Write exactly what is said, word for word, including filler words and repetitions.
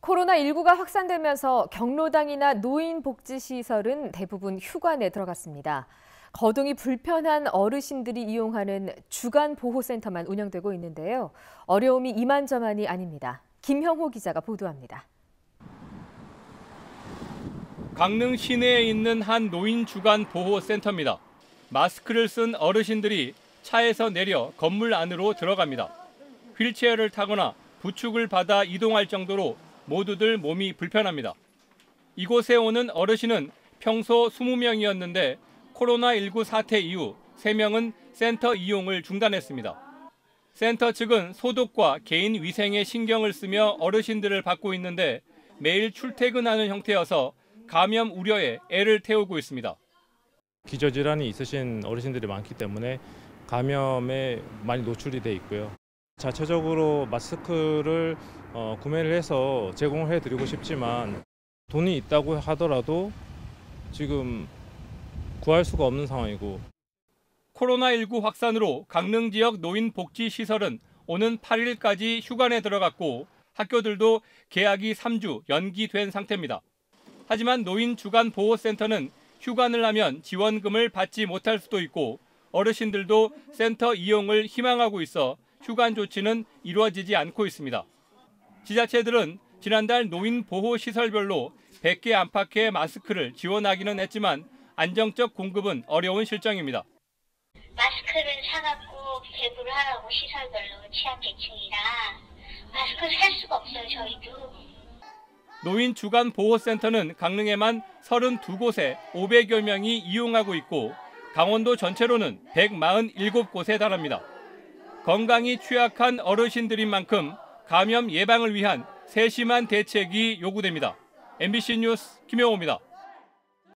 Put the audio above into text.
코로나십구가 확산되면서 경로당이나 노인복지시설은 대부분 휴관에 들어갔습니다. 거동이 불편한 어르신들이 이용하는 주간보호센터만 운영되고 있는데요. 어려움이 이만저만이 아닙니다. 김형호 기자가 보도합니다. 강릉 시내에 있는 한 노인 주간보호센터입니다. 마스크를 쓴 어르신들이 차에서 내려 건물 안으로 들어갑니다. 휠체어를 타거나 부축을 받아 이동할 정도로 모두들 몸이 불편합니다. 이곳에 오는 어르신은 평소 이십 명이었는데 코로나십구 사태 이후 세 명은 센터 이용을 중단했습니다. 센터 측은 소독과 개인 위생에 신경을 쓰며 어르신들을 받고 있는데 매일 출퇴근하는 형태여서 감염 우려에 애를 태우고 있습니다. 기저질환이 있으신 어르신들이 많기 때문에 감염에 많이 노출이 돼 있고요. 자체적으로 마스크를 어, 구매를 해서 제공을 해드리고 싶지만 돈이 있다고 하더라도 지금 구할 수가 없는 상황이고. 코로나십구 확산으로 강릉 지역 노인복지시설은 오는 팔 일까지 휴관에 들어갔고 학교들도 개학이 삼 주 연기된 상태입니다. 하지만 노인주간보호센터는 휴관을 하면 지원금을 받지 못할 수도 있고 어르신들도 센터 이용을 희망하고 있어 휴관 조치는 이루어지지 않고 있습니다. 지자체들은 지난달 노인보호시설별로 백 개 안팎의 마스크를 지원하기는 했지만 안정적 공급은 어려운 실정입니다. 마스크를 사갖고 배부를 하라고 시설별로 취약 계층이라 마스크를 살 수가 없어요, 저희도. 노인주간보호센터는 강릉에만 서른두 곳에 오백여 명이 이용하고 있고 강원도 전체로는 백사십칠 곳에 달합니다. 건강이 취약한 어르신들인 만큼 감염 예방을 위한 세심한 대책이 요구됩니다. 엠비씨 뉴스 김영호입니다.